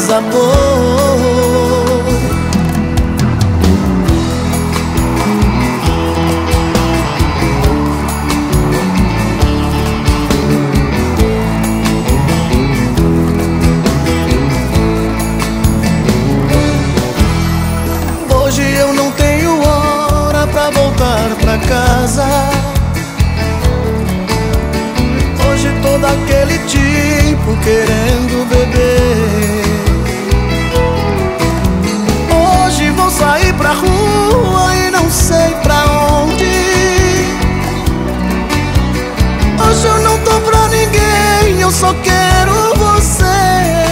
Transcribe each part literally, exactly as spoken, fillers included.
desabou. Hoje eu não tenho hora pra voltar pra casa. Hoje tô daquele tipo querendo beber. Hoje vou sair pra rua e não sei pra onde. Hoje eu não tô pra ninguém, eu só quero você.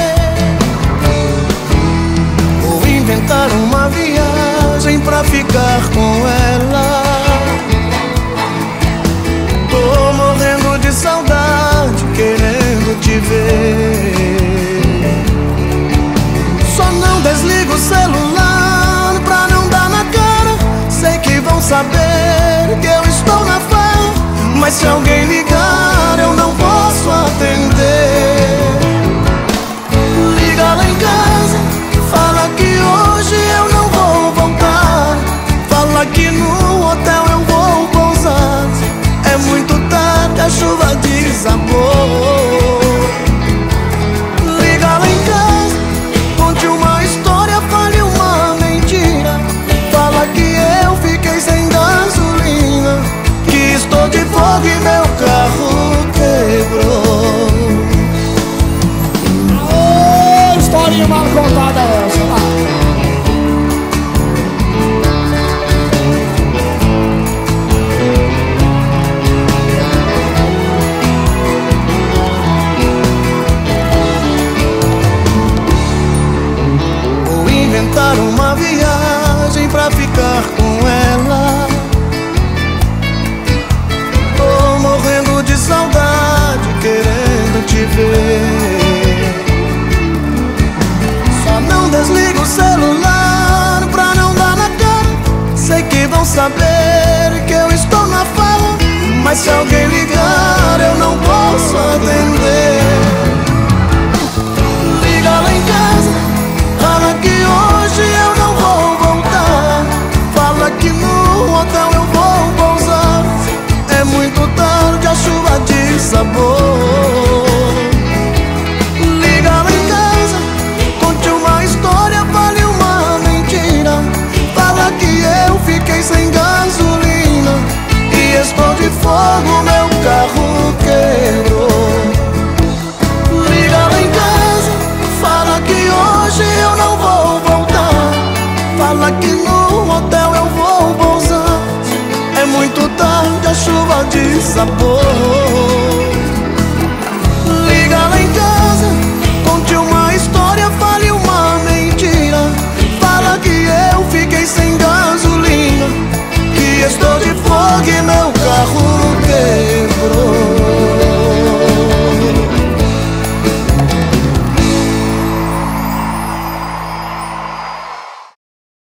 Vou inventar uma viagem pra ficar com ela. Tô morrendo de saudade, querendo te ver. Só não desligo o celular pra não dar na cara. Sei que vão saber que eu estou na farra, mas se alguém ligar eu não posso atender. Liga lá em casa, fala que hoje eu não vou voltar. Fala que no hotel eu vou pousar. É muito tarde, a chuva desabou. Liga lá em casa, conte uma história, fale uma mentira. Fala que eu fiquei sem gasolina, que estou de folga e meu carro quebrou. Ô, historinha mal contada essa lá. Inventar uma viagem pra ficar com ela. Tô morrendo de saudade, querendo te ver. Só não desliga o celular pra não dar na cara. Sei que vão saber que eu estou na farra, mas se alguém ligar eu não posso atender. Liga lá em casa, fala que hoje eu não vou voltar. Fala que no hotel eu vou pousar. É muito tarde, a chuva desabou. Liga lá em casa, conte uma história, fale uma mentira. Fala que eu fiquei sem gasolina e estou de fogo, meu carro quebrou. Liga lá em casa, fala que hoje eu não vou voltar. Fala que no hotel eu vou pousar. É muito tarde, a chuva desabou.